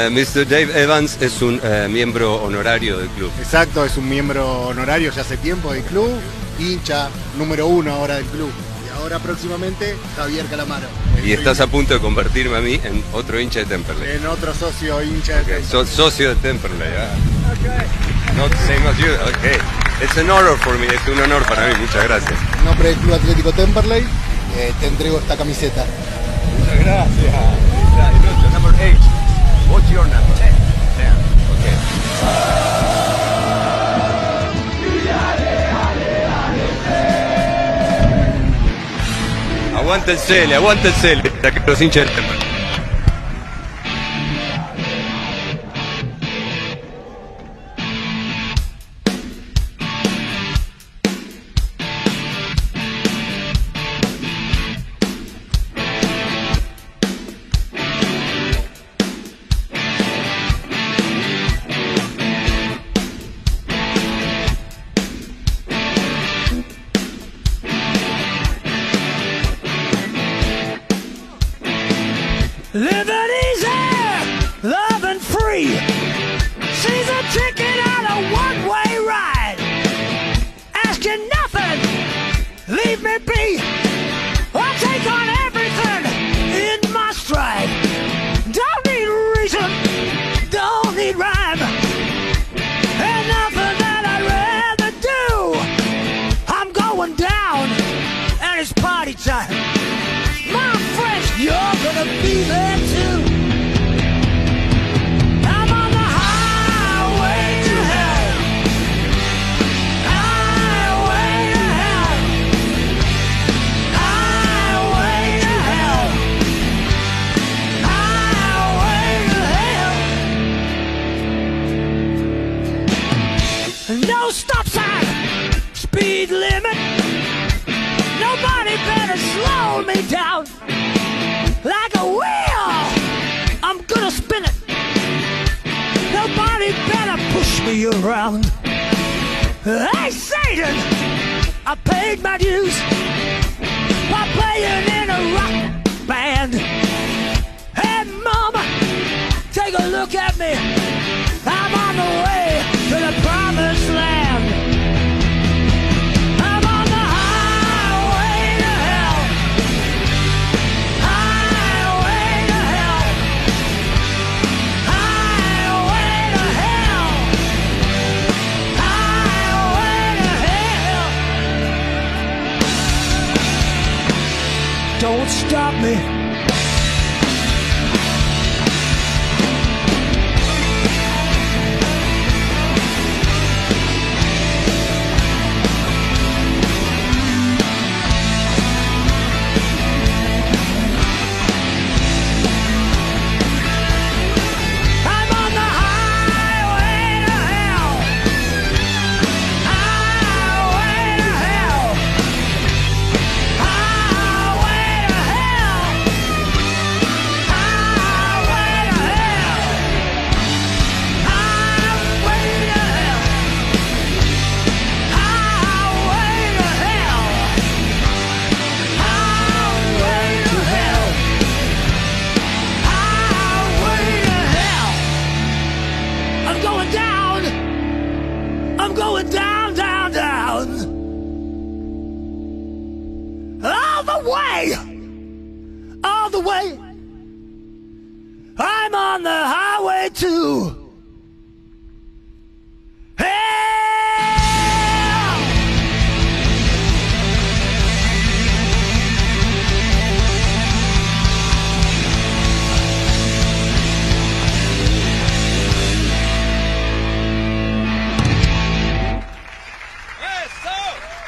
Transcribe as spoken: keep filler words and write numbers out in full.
Uh, mister Dave Evans es un uh, miembro honorario del club. Exacto, es un miembro honorario ya hace tiempo del club, hincha número uno ahora del club. Y ahora próximamente Javier Calamaro. Y estás a punto de convertirme a mí en otro hincha de Temperley. En otro socio hincha de Okay. Temperley. So, socio de Temperley, ah. Okay. Not the same as you. Okay. It's an honor for me. Es un honor para mí. Muchas gracias. En nombre del Club Atlético Temperley, eh, te entrego esta camiseta. Muchas gracias. Number eight. What's your number? Ten. Ten. Okay. Aguanta el Cele, aguanta el Cele. Los hinchas del Temperley. Living easy, loving free. She's a ticket on a one-way ride. Asking nothing, leave me be. I'll take on everything in my stride. Don't need reason, don't need rhyme. Ain't nothing that I'd rather do. I'm going down, and it's party time. My friends, you're gonna be there too. I'm on the highway to hell. Highway to hell. Highway to hell. Highway to hell. No stop sign, speed limit. Nobody better slow me down. Like a wheel, I'm gonna spin it. Nobody better push me around. Hey Satan, I paid my dues by playing in a rock band. Hey mama, take a look at me. I'm on the way to the promised land. Don't stop me. I'm going down, down, down. All the way. All the way. I'm on the highway to Eso.